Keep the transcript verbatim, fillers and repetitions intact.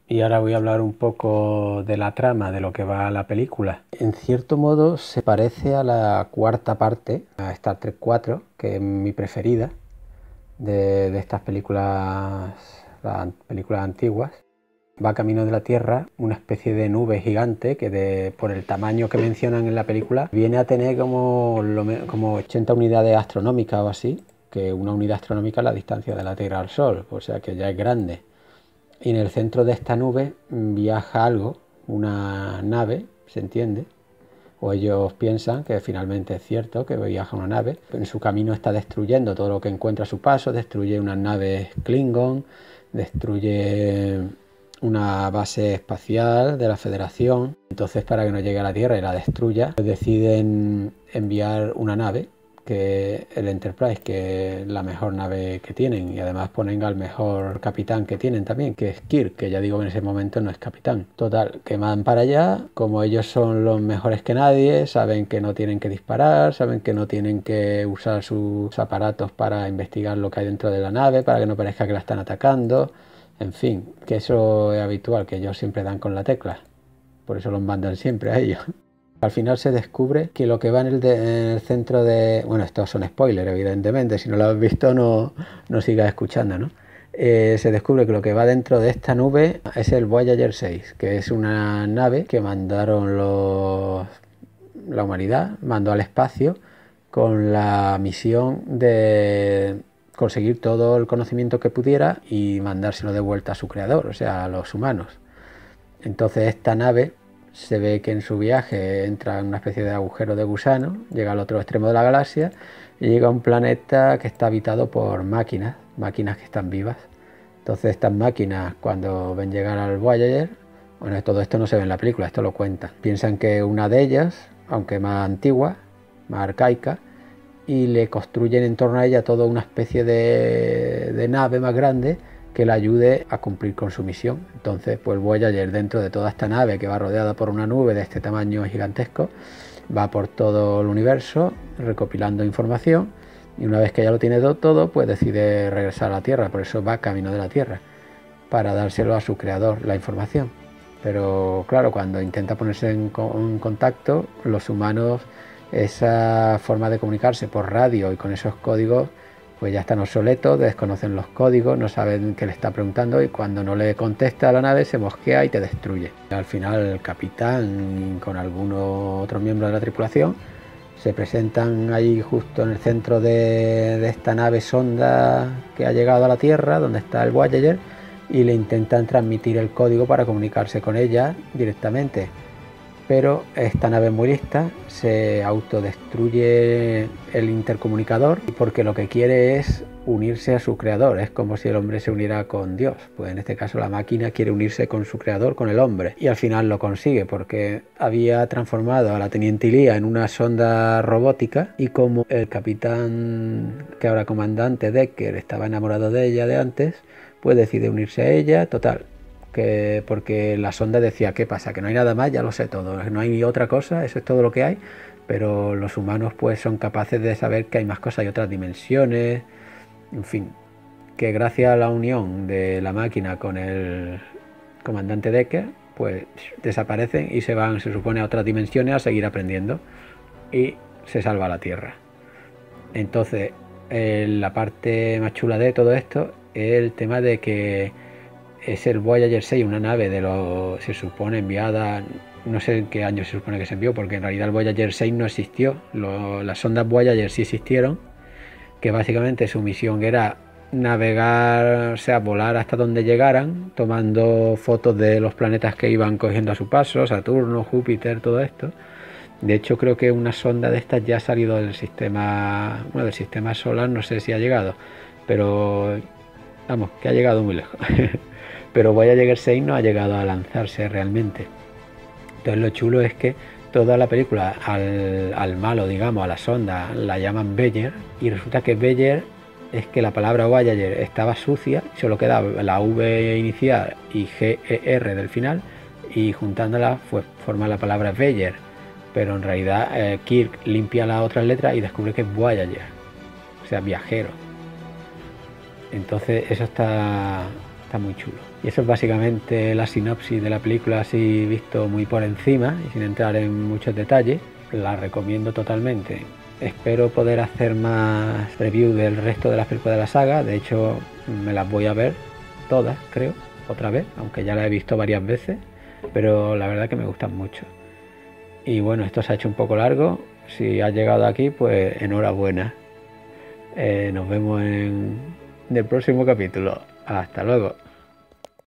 Y ahora voy a hablar un poco de la trama, de lo que va la película. En cierto modo se parece a la cuarta parte, a Star Trek cuatro, que es mi preferida de, de estas películas, las películas antiguas. Va camino de la Tierra una especie de nube gigante que de, por el tamaño que mencionan en la película viene a tener como, como ochenta unidades astronómicas o así, que una unidad astronómica es la distancia de la Tierra al Sol, o sea que ya es grande. Y en el centro de esta nube viaja algo, una nave, se entiende, o ellos piensan que finalmente es cierto que viaja una nave. En su camino está destruyendo todo lo que encuentra a su paso, destruye unas naves Klingon, destruye una base espacial de la Federación. Entonces, para que no llegue a la Tierra y la destruya, deciden enviar una nave, que el Enterprise, que es la mejor nave que tienen, y además ponen al mejor capitán que tienen también, que es Kirk, que ya digo que en ese momento no es capitán. Total, que van para allá, como ellos son los mejores que nadie, saben que no tienen que disparar, saben que no tienen que usar sus aparatos para investigar lo que hay dentro de la nave, para que no parezca que la están atacando. En fin, que eso es habitual, que ellos siempre dan con la tecla. Por eso los mandan siempre a ellos. Al final se descubre que lo que va en el, de, en el centro de... Bueno, estos son spoilers, evidentemente. Si no lo has visto, no, no sigas escuchando, ¿no? Eh, se descubre que lo que va dentro de esta nube es el Voyager seis, que es una nave que mandaron los, la humanidad, mandó al espacio con la misión de conseguir todo el conocimiento que pudiera y mandárselo de vuelta a su creador, o sea, a los humanos. Entonces esta nave se ve que en su viaje entra en una especie de agujero de gusano, llega al otro extremo de la galaxia y llega a un planeta que está habitado por máquinas, máquinas que están vivas. Entonces estas máquinas, cuando ven llegar al Voyager, bueno, todo esto no se ve en la película, esto lo cuentan, piensan que una de ellas, aunque más antigua, más arcaica, y le construyen en torno a ella toda una especie de, de nave más grande que le ayude a cumplir con su misión. Entonces, pues el Voyager, dentro de toda esta nave que va rodeada por una nube de este tamaño gigantesco, va por todo el universo recopilando información, y una vez que ya lo tiene todo, pues decide regresar a la Tierra. Por eso va camino de la Tierra, para dárselo a su creador, la información. Pero claro, cuando intenta ponerse en, en contacto, los humanos, esa forma de comunicarse por radio y con esos códigos, pues ya están obsoletos, desconocen los códigos, no saben qué le está preguntando, y cuando no le contesta a la nave se mosquea y te destruye. Al final el capitán con algunos otros miembros de la tripulación se presentan ahí justo en el centro de, de esta nave sonda que ha llegado a la Tierra, donde está el Voyager, y le intentan transmitir el código para comunicarse con ella directamente. Pero esta nave es muy lista, se autodestruye el intercomunicador porque lo que quiere es unirse a su creador. Es como si el hombre se uniera con Dios. Pues en este caso la máquina quiere unirse con su creador, con el hombre. Y al final lo consigue porque había transformado a la teniente Ilia en una sonda robótica, y como el capitán, que ahora comandante Decker, estaba enamorado de ella de antes, pues decide unirse a ella. Total, que porque la sonda decía, ¿qué pasa? Que no hay nada más, ya lo sé todo, no hay otra cosa, eso es todo lo que hay. Pero los humanos pues son capaces de saber que hay más cosas, hay otras dimensiones, en fin, que gracias a la unión de la máquina con el comandante Decker, pues desaparecen y se van, se supone, a otras dimensiones a seguir aprendiendo, y se salva la Tierra. Entonces, eh, la parte más chula de todo esto es el tema de que es el Voyager seis, una nave de los, se supone, enviada, no sé en qué año se supone que se envió, porque en realidad el Voyager seis no existió. Lo, las sondas Voyager sí existieron, que básicamente su misión era navegar, o sea, volar hasta donde llegaran, tomando fotos de los planetas que iban cogiendo a su paso, Saturno, Júpiter, todo esto. De hecho, creo que una sonda de estas ya ha salido del sistema, bueno, del sistema solar, no sé si ha llegado, pero vamos, que ha llegado muy lejos. Pero Voyager seis no ha llegado a lanzarse realmente. Entonces lo chulo es que toda la película al, al malo, digamos, a la sonda, la llaman Beyer, y resulta que Beyer es que la palabra Voyager estaba sucia, solo quedaba la V inicial y G E R del final, y juntándolas pues forma la palabra Beyer. Pero en realidad eh, Kirk limpia las otras letras y descubre que es Voyager, o sea, viajero. Entonces eso está, está muy chulo. Y eso es básicamente la sinopsis de la película, así visto muy por encima y sin entrar en muchos detalles. La recomiendo totalmente. Espero poder hacer más review del resto de las películas de la saga. De hecho, me las voy a ver todas, creo, otra vez, aunque ya las he visto varias veces, pero la verdad que me gustan mucho. Y bueno, esto se ha hecho un poco largo. Si has llegado aquí, pues enhorabuena. Eh, nos vemos en el próximo capítulo. Hasta luego.